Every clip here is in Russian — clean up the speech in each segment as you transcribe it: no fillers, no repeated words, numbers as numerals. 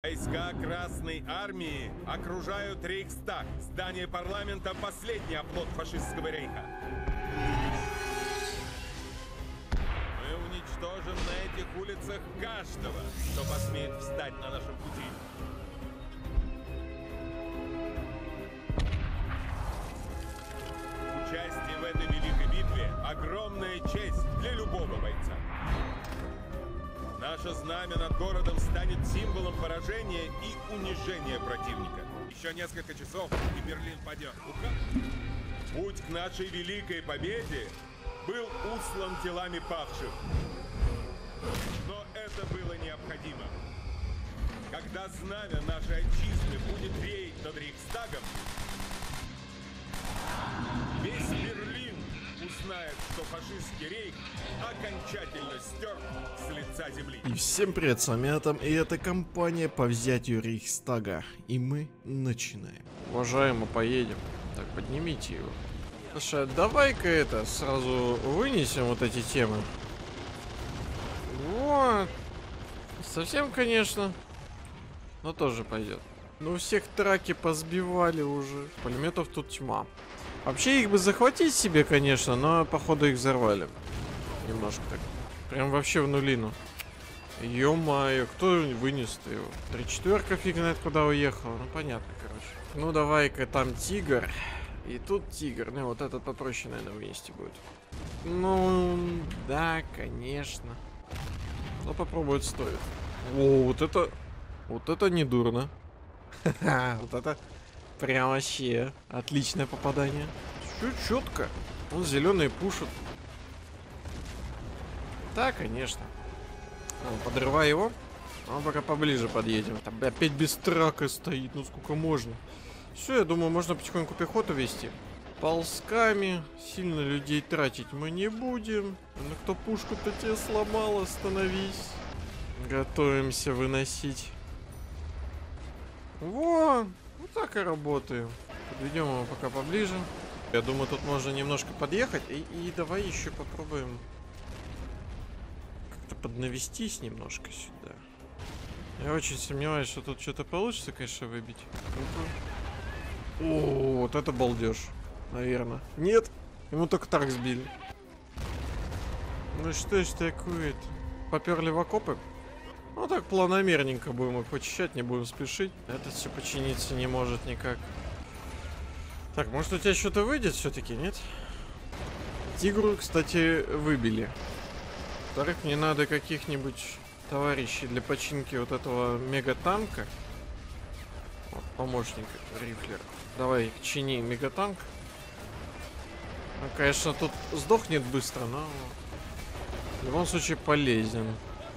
Войска Красной Армии окружают Рейхстаг. Здание парламента – последний оплот фашистского рейха. Мы уничтожим на этих улицах каждого, кто посмеет встать на нашем пути. Участие в этой великой битве – огромная честь для любого бойца. Наше знамя над городом станет символом поражения и унижения противника. Еще несколько часов, и Берлин падет. Путь к нашей великой победе был услан телами павших. Но это было необходимо. Когда знамя нашей отчизны будет реять над Рейхстагом, весь Берлин узнает, что фашистский рейх окончательно стер с лица земли. И всем привет, с вами Атом, и это компания по взятию Рейхстага. И мы начинаем. Уважаемо, поедем. Так, поднимите его. Слушай, давай-ка это, сразу вынесем вот эти темы. Вот. Совсем, конечно. Но тоже пойдет. Ну, всех траки позбивали уже. Пулеметов тут тьма. Вообще их бы захватить себе, конечно, но походу их взорвали. Немножко так. Прям вообще в нулину. Ё-моё, кто вынес-то его? 3-4 фиг знает куда уехал. Ну понятно, короче. Ну давай-ка там тигр. И тут тигр. Ну вот этот попроще, наверное, вынести будет. Ну, да, конечно. Но попробовать стоит. О, вот это... Вот это не дурно. Ха-ха, вот это... Прям вообще отличное попадание. Чуть четко. Он зеленый пушит. Да, конечно. Подрывай его. А пока поближе подъедем. Там опять без трака стоит. Ну сколько можно. Все, я думаю, можно потихоньку пехоту вести. Ползками. Сильно людей тратить мы не будем. Ну кто пушку-то тебе сломал, остановись. Готовимся выносить. Во! Вот так и работаем. Подведем его пока поближе. Я думаю, тут можно немножко подъехать. И давай еще попробуем как-то поднавестись немножко сюда. Я очень сомневаюсь, что тут что-то получится, конечно, выбить. О, вот это балдеж. Наверное. Нет, ему только так сбили. Ну что ж такое-то? Поперли в окопы? Ну так планомерненько будем их почищать, не будем спешить. Это все починиться не может никак. Так, может у тебя что-то выйдет все-таки, нет? Тигру, кстати, выбили. Во-вторых, мне надо каких-нибудь товарищей для починки вот этого мегатанка. Вот, помощник рифлер. Давай, чини мегатанк. Ну, конечно, тут сдохнет быстро, но в любом случае полезен.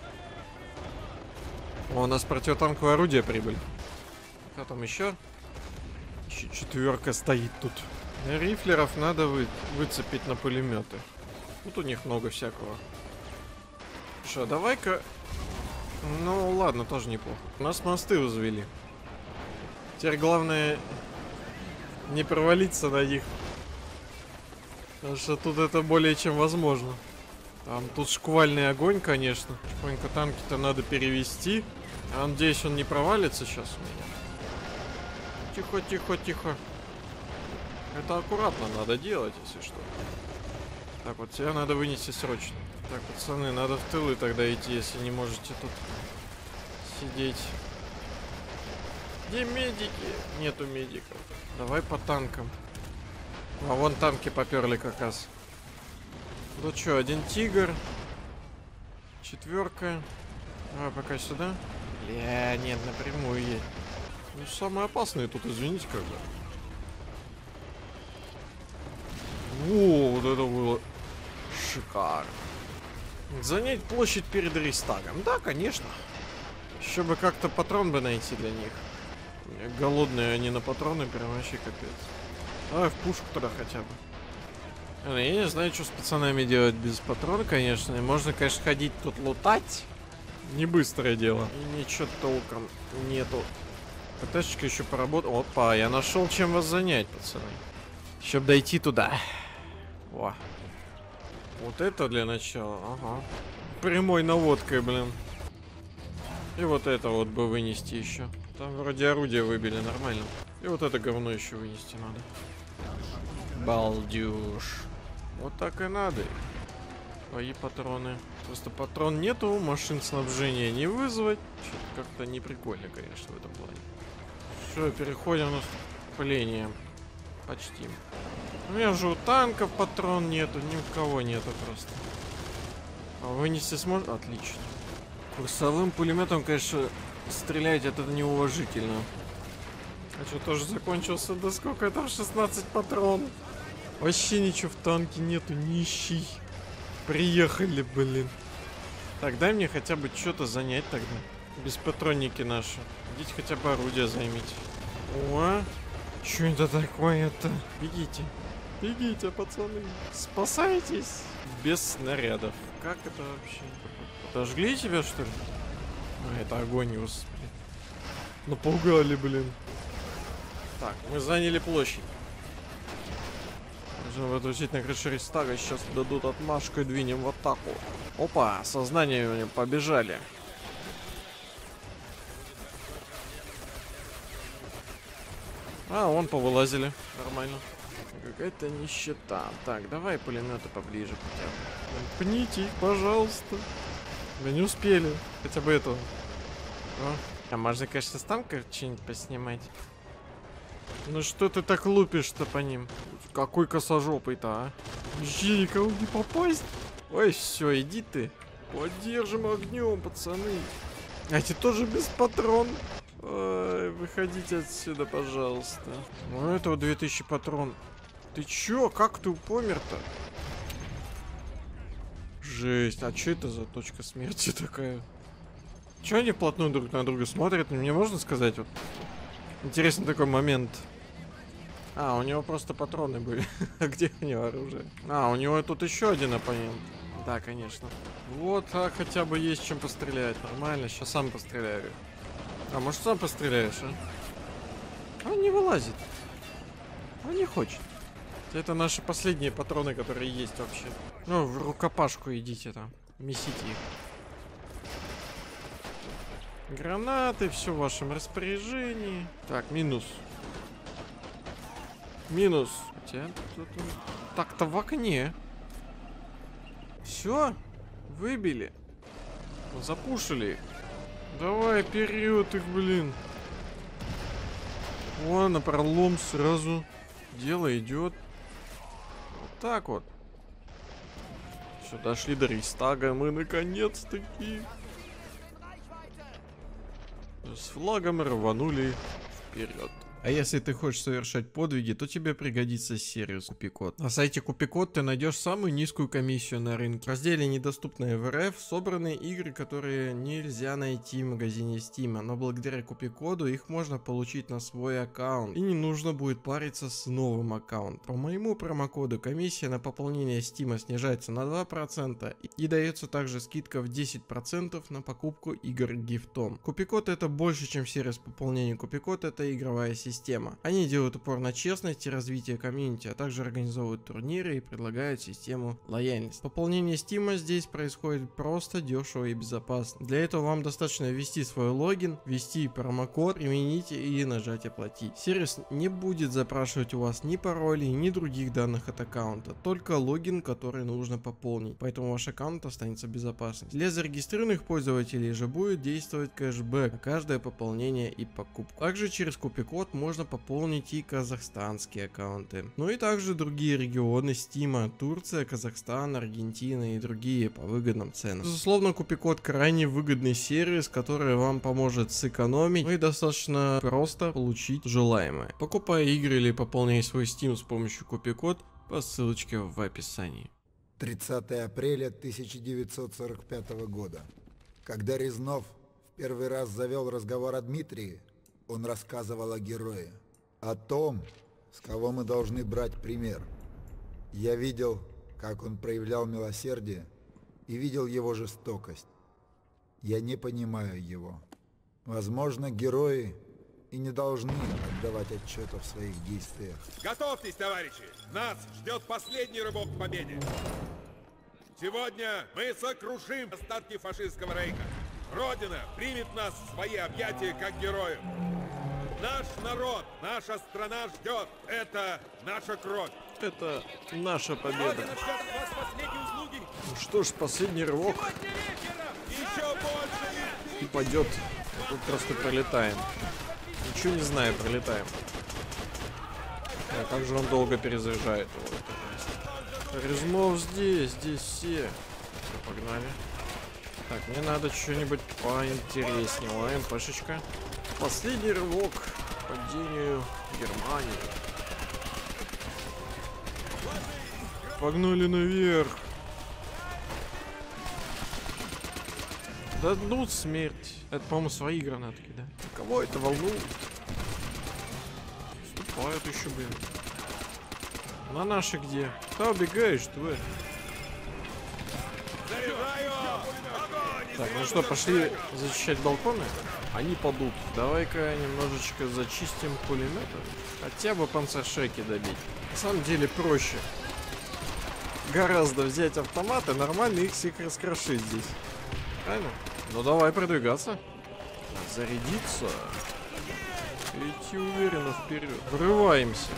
О, у нас противотанковое орудие прибыль. Кто там еще? Еще 4 стоит тут. Рифлеров надо выцепить на пулеметы. Тут у них много всякого. Что, давай-ка... Ну ладно, тоже неплохо. У нас мосты возвели. Теперь главное не провалиться на них. Потому что тут это более чем возможно. Там тут шквальный огонь, конечно. Потихоньку танки-то надо перевести. Я надеюсь, он не провалится сейчас у меня. Тихо, тихо, тихо. Это аккуратно надо делать, если что. Так, вот тебя надо вынести срочно. Так, пацаны, надо в тылы тогда идти, если не можете тут сидеть. Где медики? Нету медиков. Давай по танкам. А вон танки поперли как раз. Ну что, один тигр. 4. Давай пока сюда. Бля, нет, напрямую едь. Ну, самые опасные тут, извините, как бы. О, вот это было шикарно. Занять площадь перед Рейхстагом. Да, конечно. Еще бы как-то патрон бы найти для них. Голодные они на патроны, прям вообще капец. Давай в пушку тогда хотя бы. Я не знаю, что с пацанами делать без патрона, конечно. Можно, конечно, ходить тут лутать. Не быстрое дело. И ничего толком нету. ПТшечка еще поработала. Опа, я нашел чем вас занять, пацаны. Чтобы дойти туда. О. Вот это для начала. Ага. Прямой наводкой, блин. И вот это вот бы вынести еще. Там вроде орудия выбили нормально. И вот это говно еще вынести надо. Балдеж. Вот так и надо. Твои патроны. Просто патрон нету, машин снабжения не вызвать. Что-то как-то не прикольно, конечно, в этом плане. Все, переходим на наступление. Почти. У меня же у танков патрон нету, ни у кого нету просто. А вынести сможет? Отлично. Курсовым пулеметом, конечно, стрелять это неуважительно. А что, тоже закончился? Да сколько там? 16 патронов. Вообще ничего в танке нету, нищий. Приехали, блин. Так, дай мне хотя бы что-то занять тогда. Без патронники наши. Идите хотя бы орудие займите. О, что это такое-то? Бегите. Бегите, пацаны. Спасайтесь. Без снарядов. Как это вообще? Подожгли тебя, что ли? А, это огонь, господи. Напугали, блин. Так, мы заняли площадь. Нужно выдрузить на крыше Рейхстага. Сейчас дадут отмашку и двинем в атаку. Опа, сознание у него побежали. А, вон повылазили. Нормально. Какая-то нищета. Так, давай пулеметы поближе хотя бы. Пните их, пожалуйста. Да не успели. Хотя бы этого. А можно, конечно, с танка что-нибудь поснимать. Ну что ты так лупишь-то по ним? Какой косожопый-то, а? Вообще никого не попасть. Ой, все, иди ты. Поддержим огнем, пацаны. А эти тоже без патрон. Ой, выходите отсюда, пожалуйста. Ну, этого 2000 патрон. Ты чё? Как ты помер-то? Жесть. А что это за точка смерти такая? Чё они вплотную друг на друга смотрят? Мне можно сказать? Вот. Интересный такой момент. А, у него просто патроны были. А где у него оружие? А, у него тут еще один оппонент. Да, конечно. Вот, а хотя бы есть чем пострелять. Нормально, сейчас сам постреляю. А может сам постреляешь, а? Он не вылазит. Он не хочет. Это наши последние патроны, которые есть вообще. Ну, в рукопашку идите там. Месите их. Гранаты, все в вашем распоряжении. Так, минус. Минус. Хотя, так-то в окне. Все, выбили. Запушили их. Давай, вперед их, блин. Вон, на пролом сразу. Дело идет. Вот так вот. Все, дошли до Рейхстага. Мы наконец-таки с флагом рванули вперед. А если ты хочешь совершать подвиги, то тебе пригодится сервис Купикод. На сайте Купикод ты найдешь самую низкую комиссию на рынке. В разделе «Недоступные в РФ» собраны игры, которые нельзя найти в магазине Steam, но благодаря Купикоду их можно получить на свой аккаунт. И не нужно будет париться с новым аккаунтом. По моему промокоду комиссия на пополнение Steam снижается на 2% и дается также скидка в 10% на покупку игр гифтом. Купикод — это больше, чем сервис пополнения. Купикод — это игровая система. Они делают упор на честность и развитие комьюнити, а также организовывают турниры и предлагают систему лояльности. Пополнение Steam здесь происходит просто, дешево и безопасно. Для этого вам достаточно ввести свой логин, ввести промокод, применить и нажать оплатить. Сервис не будет запрашивать у вас ни паролей, ни других данных от аккаунта, только логин, который нужно пополнить, поэтому ваш аккаунт останется безопасным. Для зарегистрированных пользователей же будет действовать кэшбэк на каждое пополнение и покупку. Также через Купикод можно пополнить и казахстанские аккаунты. Ну и также другие регионы Стима: Турция, Казахстан, Аргентина и другие по выгодным ценам. Безусловно, Купикод крайне выгодный сервис, который вам поможет сэкономить, ну и достаточно просто получить желаемое. Покупая игры или пополняя свой Steam с помощью Купикод по ссылочке в описании. 30 апреля 1945 года. Когда Резнов в первый раз завел разговор о Дмитрии, он рассказывал о герое, о том, с кого мы должны брать пример. Я видел, как он проявлял милосердие, и видел его жестокость. Я не понимаю его. Возможно, герои и не должны отдавать отчета в своих действиях. Готовьтесь, товарищи! Нас ждет последний рывок к победе! Сегодня мы сокрушим остатки фашистского рейха. Родина примет нас в свои объятия как героев. Наш народ, наша страна ждет. Это наша кровь. Это наша победа. Родина ждет от вас последние услуги. Ну что ж, последний рывок. Еще больше. И пойдет. Тут просто пролетаем. Ничего не знаю, пролетаем. А как же он долго перезаряжает его? Резнов здесь все. Все, погнали. Так, мне надо что-нибудь поинтереснее. О, МПшечка. Последний рывок к падению Германии. Погнали наверх. Да ну смерть. Это, по-моему, свои гранатки, да? Кого это волнует? Ступают еще, блин. На наши где? Да убегаешь, тварь. Так, ну что, пошли зачищать балконы? Они падут. Давай-ка немножечко зачистим пулеметы. Хотя бы панцершеки добить. На самом деле проще. Гораздо взять автоматы, нормально их всех раскрошить здесь. Правильно? Ну давай продвигаться. Зарядиться. Идти уверенно вперед. Врываемся.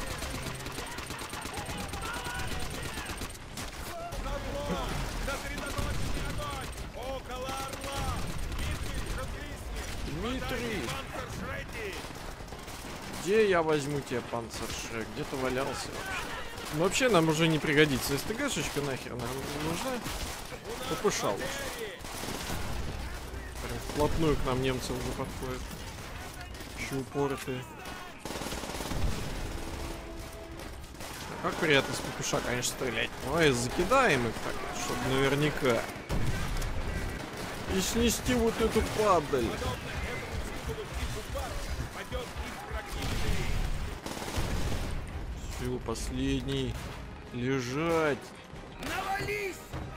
Дмитрий! Где я возьму тебе панцершек? Где-то валялся вообще. Ну, вообще нам уже не пригодится. СТГшечка нахер нам нужна. Попышал. Прям вплотную к нам немцы уже подходят. Еще упоротые. Как приятно с ППШ, конечно, стрелять. Давай закидаем их так, чтобы наверняка. И снести вот эту падаль. Все, последний. Лежать. Навались!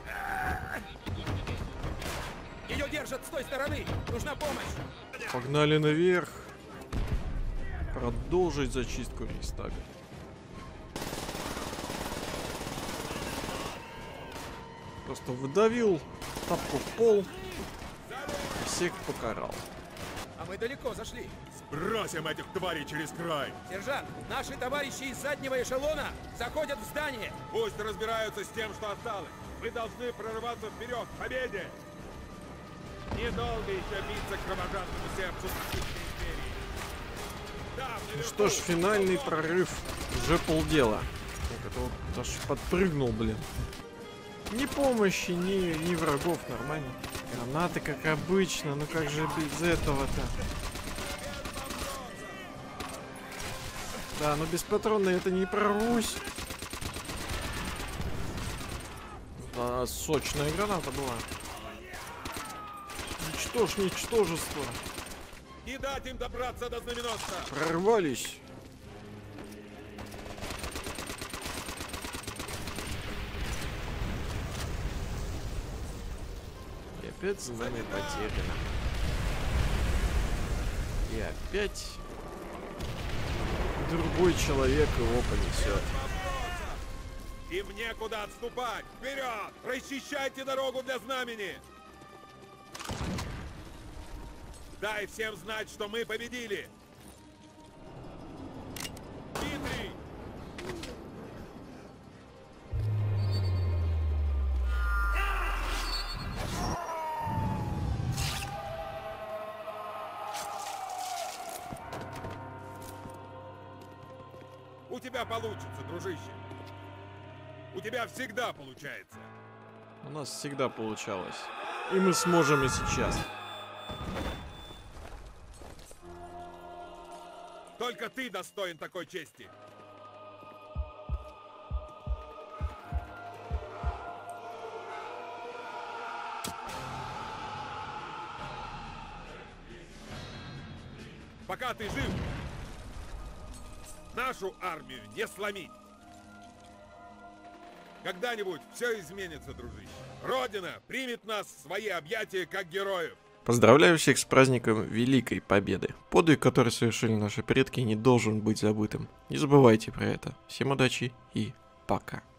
Ее держат с той стороны. Нужна помощь. Погнали наверх. Продолжить зачистку Рейхстага. Просто выдавил тапку в пол и всех покарал. А мы далеко зашли. Бросим этих тварей через край. Сержант, наши товарищи из заднего эшелона заходят в здание. Пусть разбираются с тем, что осталось. Мы должны прорываться вперед к победе. Недолго еще биться кровожадному сердцу фашистской империи. Да, Ну что ж, финальный прорыв. Уже полдела. Так, это вот аж подпрыгнул, блин. Ни помощи, ни врагов, нормально. Гранаты, как обычно, ну как же без этого-то? Да, но без патрона это не прорвусь. Да, сочная граната была. Ничтожь, ничтожество. не дать им добраться до знаменосца. Прорвались. И опять за нами потеряно. И опять другой человек его понесет. Им некуда отступать. Вперед! Расчищайте дорогу для знамени. Дай всем знать, что мы победили. Дмитрий! У тебя получится, дружище. У тебя всегда получается. У нас всегда получалось. И мы сможем и сейчас. Только ты достоин такой чести. Пока ты жив, нашу армию не сломить. Когда-нибудь все изменится, дружище. Родина примет нас в свои объятия как героев. Поздравляю всех с праздником Великой Победы. Подвиг, который совершили наши предки, не должен быть забытым. Не забывайте про это. Всем удачи и пока.